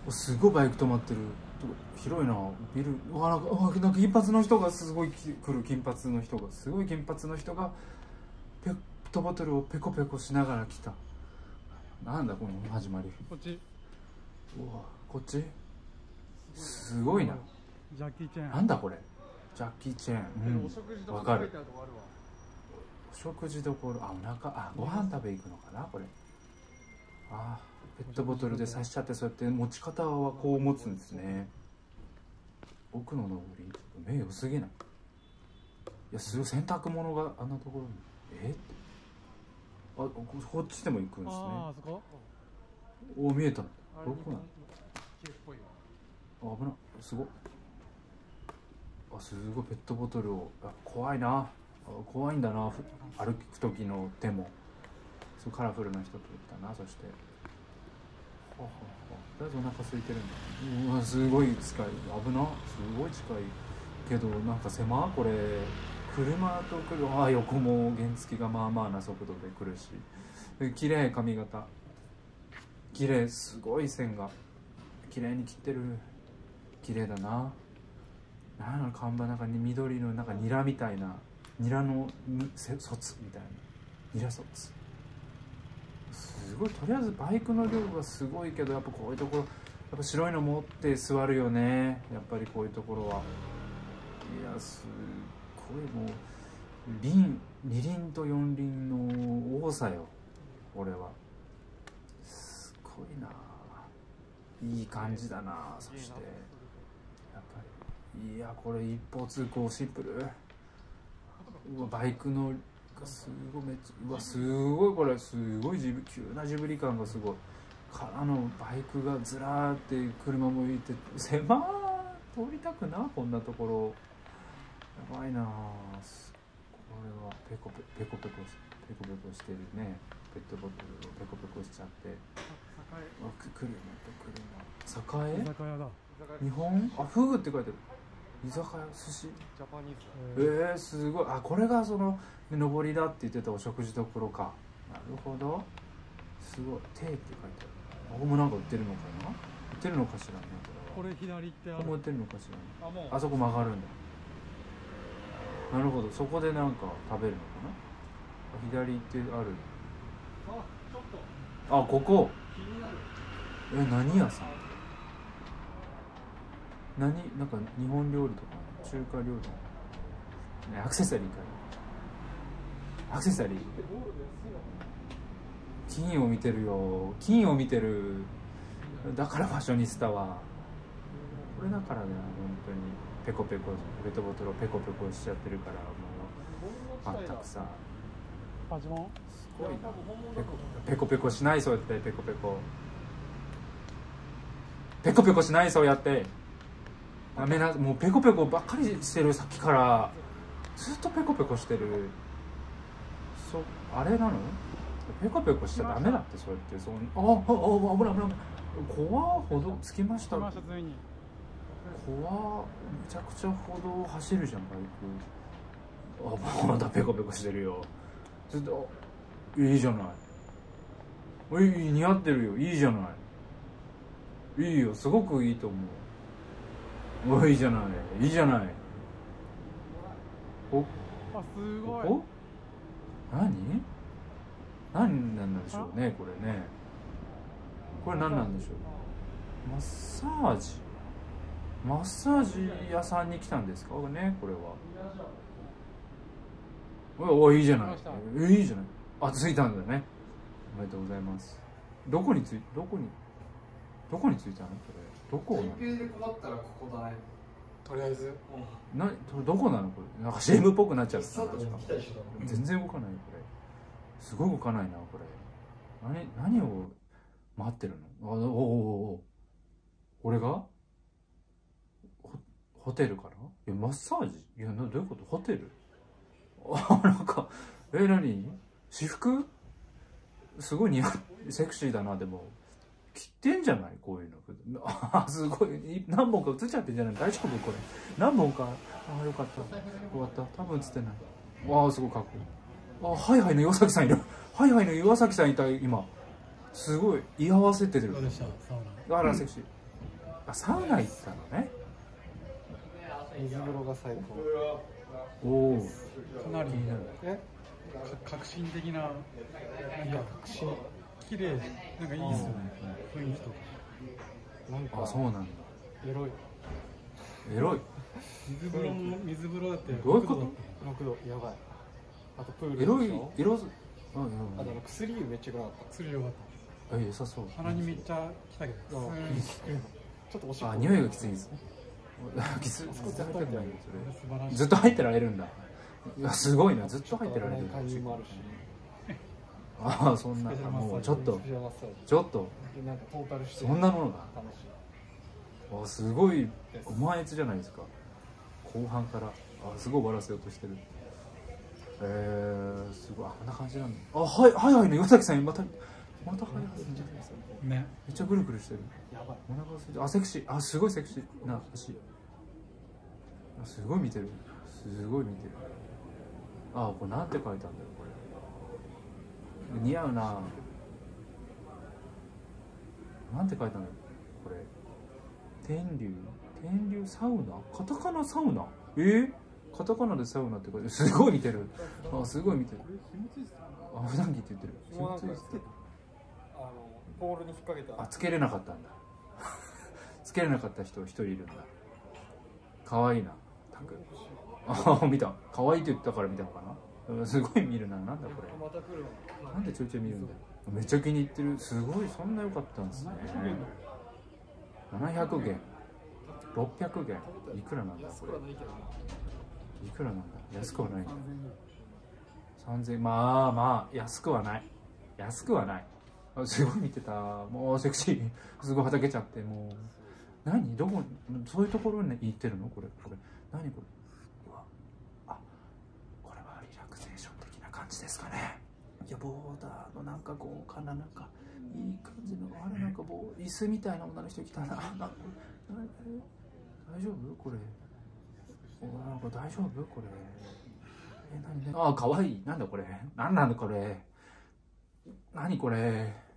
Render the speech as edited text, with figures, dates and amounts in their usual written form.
すごいバイク止まってる。広いな、ビル。なんか金髪の人がすごい来る。金髪の人がすごい金髪の人がペットボトルをペコペコしながら来た。なんだこの始まり。 こっち。 うわ、こっちすごいな。 ジャッキー・チェーン。 なんだこれ。ジャッキー・チェーン。うん、わかる。お食事どころ。あ、お腹、ご飯食べ行くのかなこれ。ペットボトルで刺しちゃって、そうやって持ち方はこう持つんですね。奥の上り、目良すぎない。いや、すごい洗濯物があんなところに。こっちでも行くんですね。 あそこ。 見えた。どこなの。危ない。すごい。すごいペットボトルを。怖いな。怖いんだな。歩く時の手も。すごいカラフルな人と言ったな。そして。とりあえずお腹空いてるんだ。すごい近い。危な。すごい近いけど、なんか狭。これ車と来る。横も原付がまあまあな速度で来るし、綺麗。髪型綺麗。すごい線が綺麗に切ってる。綺麗だな。なんか看板、なんか緑のなんかニラみたいな、ニラの卒みたいな、ニラ卒。すごい。とりあえずバイクの量がすごいけど、やっぱこういうところ、やっぱ白いの持って座るよね。やっぱりこういうところは。いや、すごい。もう二輪と四輪の多さよ、これは。すごいな。いい感じだな。そしてやっぱり、いや、これ一方通行シンプル。バイクのすごい。すごい。これすごい急なジブリ感がすごい。からのバイクがずらーって車もいて、通りたくな、こんなところ。やばいな。これはペコペコしてるね。ペットボトルをペコペコしちゃって。来るね。栄？ 居酒屋だ。 日本？フグって書いてある。居酒屋、寿司。ジャパニーズ。すごい。これがその上りだって言ってたお食事どころか。なるほど。すごい。手って書いてある。ここもなんか売ってるのかな。売ってるのかしらね。 これ左ってある。 ここも売ってるのかしらね。あそこ曲がるんだ。なるほど。そこでなんか食べるのかな。左ってある。 ちょっと。 ここ。 気になる。 何屋さん。なんか日本料理とか中華料理、アクセサリーかな。アクセサリー。金を見てるよ。金を見てる。だからファッショニスタはこれだからね。本当にペコペコ、ペットボトルをペコペコしちゃってるから、もう全くさ。すごいな。ペコペコしない。そうやってペコペコしない。そうやってダメな。もうペコペコばっかりしてる。さっきからずっとペコペコしてる。あれなの。ペコペコしちゃダメだって。そうやって危ない。怖ほどつきました。怖。めちゃくちゃ歩道を走るじゃん、バイク。まだペコペコしてるよ。ずっと。いいじゃない。似合ってるよ。いいじゃない。いいよ。すごくいいと思う。いいじゃない。いいじゃない。 すごい。 何なんでしょうね、これね。これ何なんでしょう。マッサージ屋さんに来たんですかね、これは。いいじゃない。いいじゃない。着いたんだね。おめでとうございます。どこに着いたのこれ。どこなの。 台北で困ったらここだね。とりあえず。 どこなのこれ。なんか CM っぽくなっちゃった。全然動かない。これすごい動かないな。これ何を待ってるの。俺がホテルから。マッサージ。どういうこと。ホテル。なんか何私服すごいセクシーだな。でも着てんじゃないこういうの。すごい何本か映っちゃってんじゃない。大丈夫これ。何本か。よかった。終わった。多分映ってない。すごいかっこいい。ハイハイの岩崎さんいる。ハイハイの岩崎さんいた今。すごい居合わせてる。 どうでした？サウナ。 セクシー。 あ、サウナ行ったのね。 水風呂が最高。 おお、 かなり気になる。 革新的な、なんか革新。 綺麗、なんかいいですよね、雰囲気とか。 なんかあ、そうなんだ。 エロい。 エロい。 水風呂だってどういうこと？ 6度やばい。あとプールエロいでしょ。 エロ。うんうん。 あと薬湯めっちゃ良かった。 釣りよかっ良さそう。 た。鼻にめっちゃ来たけど。 うんちょっとおしっこ。 あ、匂いがきついですね。きつい。 そこ絶対入ってないよ素晴らしい。 ずっと入ってられるんだ。いや、すごいな、ずっと入ってられる。 感じもあるし。 ああ、そんな、もうちょっと、ちょっと、 なんかトータルしてそんなものが。 楽しい。 あ、すごい、お前やつじゃないですか。後半から、あ、すごい終わらせようとしてる。すごい、あんな感じなんだ。あ、はい、はいね、岩崎さん、また早いね。 めっちゃぐるぐるしてる。 やばい。 お腹が空いて、あ、セクシー、あ、すごいセクシーな足。あ、すごい見てる。すごい見てる。あ、これなんて書いてあるんだろう、これ。似合うな。なんて書いてあるんだろう、これ。天竜サウナ、カタカナサウナ。カタカナでサウナって書いてある。すごい見てる。あ、すごい見てる。あ、普段着って言ってる。 ポールに引っ掛けた。 あ、つけれなかったんだ。つけれなかった人一人いるんだ。可愛いな。あ、見た。可愛いって言ったから見たのかな。すごい見るな。なんだこれ。 また来るわ。 なんでちょいちょい見るんだよ。めっちゃ気に入ってる。すごい、そんな良かったんですね。700元、600元。いくらなんだこれ。いくらなんだ。安くはない。3000、まあ安くはない。安くはない。あ、すごい見てた。もうセクシー。すごいはたけちゃって、もう。何どこ、そういうところに行ってるのこれ。何これ。うわ。あ、これはリラクゼーション的な感じですかね。いや、ボーダーのなんか豪華な、なんかいい感じの、あれなんか椅子みたいな女の人来たな。大丈夫これ。なんか大丈夫これ。何あ、かわいい。なんだこれ。なんなのこれ。何これ。